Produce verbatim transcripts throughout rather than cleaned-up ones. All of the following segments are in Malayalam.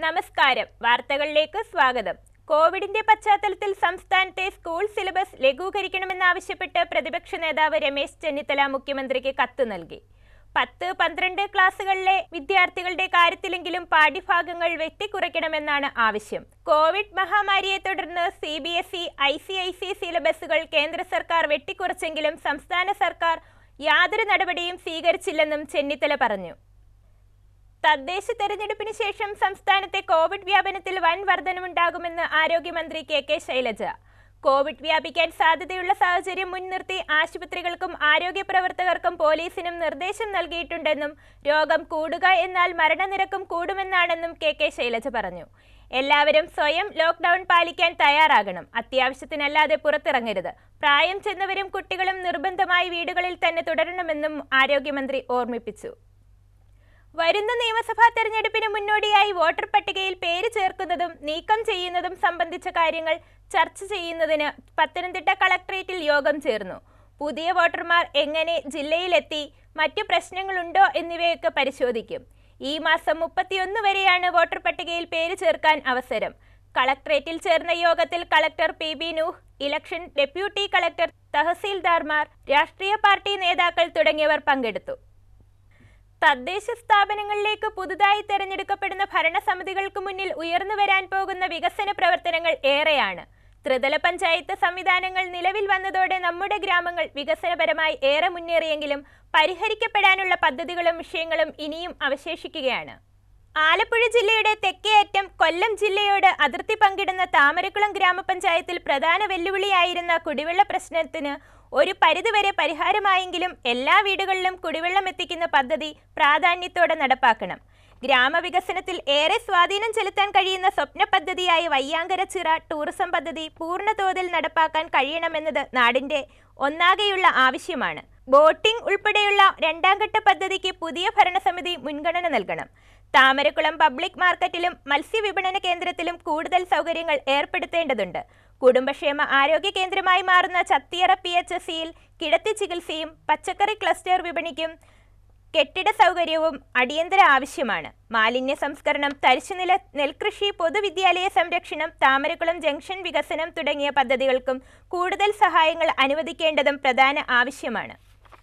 നമസ്കാരം. വാർത്തകളിലേക്ക് സ്വാഗതം. കോവിഡിന്റെ പശ്ചാത്തലത്തിൽ സംസ്ഥാനത്തെ സ്കൂൾ സിലബസ് ലഘൂകരിക്കണമെന്നാവശ്യപ്പെട്ട് പ്രതിപക്ഷ നേതാവ് രമേശ് ചെന്നിത്തല മുഖ്യമന്ത്രിക്ക് കത്ത് നൽകി. പത്ത് പന്ത്രണ്ട് ക്ലാസുകളിലെ വിദ്യാർത്ഥികളുടെ കാര്യത്തിലെങ്കിലും പാഠ്യഭാഗങ്ങൾ വെട്ടിക്കുറയ്ക്കണമെന്നാണ് ആവശ്യം. കോവിഡ് മഹാമാരിയെ തുടർന്ന് C B S E I C I C സിലബസുകൾ കേന്ദ്ര സർക്കാർ വെട്ടിക്കുറച്ചെങ്കിലും സംസ്ഥാന സർക്കാർ യാതൊരു നടപടിയും സ്വീകരിച്ചില്ലെന്നും ചെന്നിത്തല പറഞ്ഞു. തദ്ദേശ തെരഞ്ഞെടുപ്പിന് ശേഷം സംസ്ഥാനത്തെ കോവിഡ് വ്യാപനത്തിൽ വൻ വർധനവുണ്ടാകുമെന്ന് ആരോഗ്യമന്ത്രി കെ കെ ശൈലജ. കോവിഡ് വ്യാപിക്കാൻ സാധ്യതയുള്ള സാഹചര്യം മുൻനിർത്തി ആശുപത്രികൾക്കും ആരോഗ്യ പ്രവർത്തകർക്കും പോലീസിനും നിർദ്ദേശം നൽകിയിട്ടുണ്ടെന്നും രോഗം കൂടുക എന്നാൽ മരണനിരക്കും കൂടുമെന്നാണെന്നും കെ കെ ശൈലജ പറഞ്ഞു. എല്ലാവരും സ്വയം ലോക്ക്ഡൌൺ പാലിക്കാൻ തയ്യാറാകണം. അത്യാവശ്യത്തിനല്ലാതെ പുറത്തിറങ്ങരുത്. പ്രായം ചെന്നവരും കുട്ടികളും നിർബന്ധമായി വീടുകളിൽ തന്നെ തുടരണമെന്നും ആരോഗ്യമന്ത്രി ഓർമ്മിപ്പിച്ചു. വരുന്ന നിയമസഭാ തെരഞ്ഞെടുപ്പിന് മുന്നോടിയായി വോട്ടർ പട്ടികയിൽ പേര് ചേർക്കുന്നതും നീക്കം ചെയ്യുന്നതും സംബന്ധിച്ച കാര്യങ്ങൾ ചർച്ച ചെയ്യുന്നതിന് പത്തനംതിട്ട കളക്ടറേറ്റിൽ യോഗം ചേർന്നു. പുതിയ വോട്ടർമാർ എങ്ങനെ ജില്ലയിലെത്തി, മറ്റു പ്രശ്നങ്ങളുണ്ടോ എന്നിവയൊക്കെ പരിശോധിക്കും. ഈ മാസം മുപ്പത്തിയൊന്ന് വരെയാണ് വോട്ടർ പട്ടികയിൽ പേര് ചേർക്കാൻ അവസരം. കളക്ടറേറ്റിൽ ചേർന്ന യോഗത്തിൽ collector P B Nooh, election deputy collector, തഹസീൽദാർമാർ, രാഷ്ട്രീയ പാർട്ടി നേതാക്കൾ തുടങ്ങിയവർ പങ്കെടുത്തു. തദ്ദേശ സ്ഥാപനങ്ങളിലേക്ക് പുതുതായി തെരഞ്ഞെടുക്കപ്പെടുന്ന ഭരണസമിതികൾക്ക് മുന്നിൽ ഉയർന്നു വരാൻ പോകുന്ന വികസന പ്രവർത്തനങ്ങൾ ഏറെയാണ്. ത്രിതല പഞ്ചായത്ത് സംവിധാനങ്ങൾ നിലവിൽ വന്നതോടെ നമ്മുടെ ഗ്രാമങ്ങൾ വികസനപരമായി ഏറെ മുന്നേറിയെങ്കിലും പരിഹരിക്കപ്പെടാനുള്ള പദ്ധതികളും വിഷയങ്ങളും ഇനിയും അവശേഷിക്കുകയാണ്. ആലപ്പുഴ ജില്ലയുടെ തെക്കേ അറ്റം കൊല്ലം ജില്ലയോട് അതിർത്തി പങ്കിടുന്ന താമരക്കുളം ഗ്രാമപഞ്ചായത്തിൽ പ്രധാന വെല്ലുവിളിയായിരുന്ന കുടിവെള്ള പ്രശ്നത്തിന് ഒരു പരിധിവരെ പരിഹാരമായെങ്കിലും എല്ലാ വീടുകളിലും കുടിവെള്ളം എത്തിക്കുന്ന പദ്ധതി പ്രാധാന്യത്തോടെ നടപ്പാക്കണം. ഗ്രാമവികസനത്തിൽ ഏറെ സ്വാധീനം ചെലുത്താൻ കഴിയുന്ന സ്വപ്ന പദ്ധതിയായ വയ്യാങ്കര ചിറ ടൂറിസം പദ്ധതി പൂർണ്ണതോതിൽ നടപ്പാക്കാൻ കഴിയണമെന്നത് നാടിന്റെ ഒന്നാകെയുള്ള ആവശ്യമാണ്. ബോട്ടിംഗ് ഉൾപ്പെടെയുള്ള രണ്ടാം ഘട്ട പദ്ധതിക്ക് പുതിയ ഭരണസമിതി മുൻഗണന നൽകണം. താമരക്കുളം പബ്ലിക് മാർക്കറ്റിലും മത്സ്യവിപണന കേന്ദ്രത്തിലും കൂടുതൽ സൗകര്യങ്ങൾ ഏർപ്പെടുത്തേണ്ടതുണ്ട്. കുടുംബക്ഷേമ ആരോഗ്യ കേന്ദ്രമായി മാറുന്ന ചത്തിയറ പി എച്ച് എസ് സിയിൽ കിടത്തി ചികിത്സയും പച്ചക്കറി ക്ലസ്റ്റർ വിപണിക്കും കെട്ടിട സൗകര്യവും അടിയന്തര ആവശ്യമാണ്. മാലിന്യ സംസ്കരണം, തരിശുനില നെൽകൃഷി, പൊതുവിദ്യാലയ സംരക്ഷണം, താമരക്കുളം ജംഗ്ഷൻ വികസനം തുടങ്ങിയ പദ്ധതികൾക്കും കൂടുതൽ സഹായങ്ങൾ അനുവദിക്കേണ്ടതും പ്രധാന ആവശ്യമാണ്.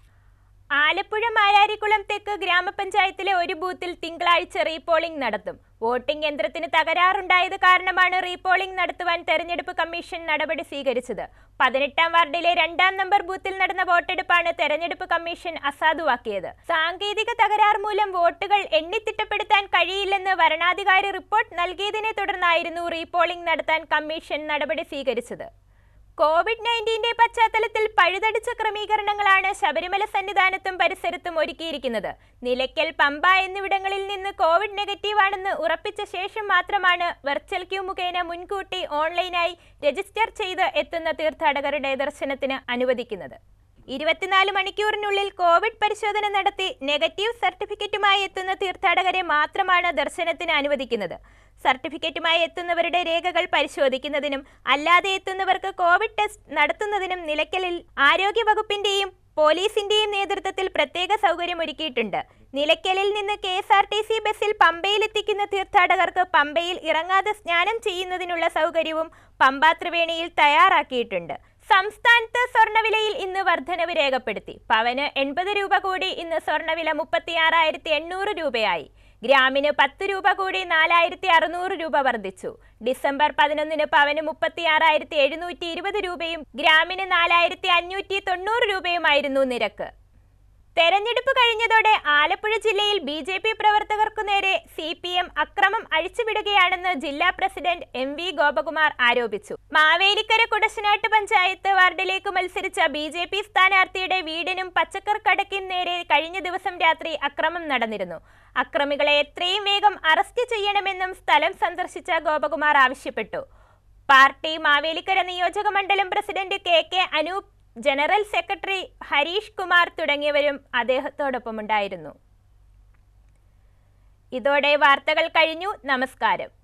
ആലപ്പുഴ മാരാരിക്കുളം തെക്ക് ഗ്രാമപഞ്ചായത്തിലെ ഒരു ബൂത്തിൽ തിങ്കളാഴ്ച റീപോളിംഗ് നടത്തും. വോട്ടിംഗ് യന്ത്രത്തിന് തകരാറുണ്ടായത് കാരണമാണ് റീപോളിംഗ് നടത്തുവാൻ തെരഞ്ഞെടുപ്പ് കമ്മീഷൻ നടപടി സ്വീകരിച്ചത്. പതിനെട്ടാം വാർഡിലെ രണ്ടാം നമ്പർ ബൂത്തിൽ നടന്ന വോട്ടെടുപ്പാണ് തെരഞ്ഞെടുപ്പ് കമ്മീഷൻ അസാധുവാക്കിയത്. സാങ്കേതിക തകരാർ മൂലം വോട്ടുകൾ എണ്ണിത്തിട്ടപ്പെടുത്താൻ കഴിയില്ലെന്ന് വരണാധികാരി റിപ്പോർട്ട് നൽകിയതിനെ തുടർന്നായിരുന്നു റീപോളിംഗ് നടത്താൻ കമ്മീഷൻ നടപടി സ്വീകരിച്ചത്. കോവിഡ് നയൻറ്റീന്റെ പശ്ചാത്തലത്തിൽ പഴുതടിച്ച ക്രമീകരണങ്ങളാണ് ശബരിമല സന്നിധാനത്തും പരിസരത്തും ഒരുക്കിയിരിക്കുന്നത്. നിലയ്ക്കൽ, പമ്പ എന്നിവിടങ്ങളിൽ നിന്ന് കോവിഡ് നെഗറ്റീവ് ആണെന്ന് ഉറപ്പിച്ച ശേഷം മാത്രമാണ് വെർച്വൽ ക്യൂ മുഖേന മുൻകൂട്ടി ഓൺലൈനായി രജിസ്റ്റർ ചെയ്ത് എത്തുന്ന തീർത്ഥാടകരുടെ ദർശനത്തിന് അനുവദിക്കുന്നത്. ഇരുപത്തിനാല് മണിക്കൂറിനുള്ളിൽ കോവിഡ് പരിശോധന നടത്തി നെഗറ്റീവ് സർട്ടിഫിക്കറ്റുമായി എത്തുന്ന തീർത്ഥാടകരെ മാത്രമാണ് ദർശനത്തിന് അനുവദിക്കുന്നത്. സർട്ടിഫിക്കറ്റുമായി എത്തുന്നവരുടെ രേഖകൾ പരിശോധിക്കുന്നതിനും അല്ലാതെ എത്തുന്നവർക്ക് കോവിഡ് ടെസ്റ്റ് നടത്തുന്നതിനും നിലയ്ക്കലിൽ ആരോഗ്യ വകുപ്പിന്റെയും പോലീസിന്റെയും നേതൃത്വത്തിൽ പ്രത്യേക സൗകര്യം ഒരുക്കിയിട്ടുണ്ട്. നിലയ്ക്കലിൽ നിന്ന് K S R T C ബസ്സിൽ പമ്പയിലെത്തിക്കുന്ന തീർത്ഥാടകർക്ക് പമ്പയിൽ ഇറങ്ങാതെ സ്നാനം ചെയ്യുന്നതിനുള്ള സൗകര്യവും പമ്പ ത്രിവേണിയിൽ തയ്യാറാക്കിയിട്ടുണ്ട്. സംസ്ഥാനത്ത് സ്വർണ്ണവിലയിൽ ഇന്ന് വർധനവ് രേഖപ്പെടുത്തി. പവന് എൺപത് രൂപ കൂടി ഇന്ന് സ്വർണ്ണവില മുപ്പത്തി ആറായിരത്തി എണ്ണൂറ് രൂപയായി. ഗ്രാമിന് പത്ത് രൂപ കൂടി നാലായിരത്തി അറുന്നൂറ് രൂപ വർദ്ധിച്ചു. ഡിസംബർ പതിനൊന്നിന് പവന് മുപ്പത്തി ആറായിരത്തി എഴുന്നൂറ്റി ഇരുപത് രൂപയും ഗ്രാമിന് നാലായിരത്തി അഞ്ഞൂറ്റി തൊണ്ണൂറ് രൂപയുമായിരുന്നു നിരക്ക്. തെരഞ്ഞെടുപ്പ് കഴിഞ്ഞതോടെ ആലപ്പുഴ ജില്ലയിൽ ബി ജെ പി പ്രവർത്തകർക്കു നേരെ സി പി എം അക്രമം അഴിച്ചുവിടുകയാണെന്ന് ജില്ലാ പ്രസിഡന്റ് എം വി ഗോപകുമാർ ആരോപിച്ചു. മാവേലിക്കര കുടശനാട്ട് പഞ്ചായത്ത് വാർഡിലേക്ക് മത്സരിച്ച ബി ജെ പി സ്ഥാനാർത്ഥിയുടെ വീടിനും പച്ചക്കർ കടയ്ക്കും നേരെ കഴിഞ്ഞ ദിവസം രാത്രി അക്രമം നടന്നിരുന്നു. അക്രമികളെ എത്രയും വേഗം അറസ്റ്റ് ചെയ്യണമെന്നും സ്ഥലം സന്ദർശിച്ച ഗോപകുമാർ ആവശ്യപ്പെട്ടു. പാർട്ടി മാവേലിക്കര നിയോജക മണ്ഡലം president K K Anoop, general secretary Harish Kumar തുടങ്ങിയവരും അദ്ദേഹത്തോടൊപ്പമുണ്ടായിരുന്നു. ഇതോടെ വാർത്തകൾ കഴിഞ്ഞു. നമസ്കാരം.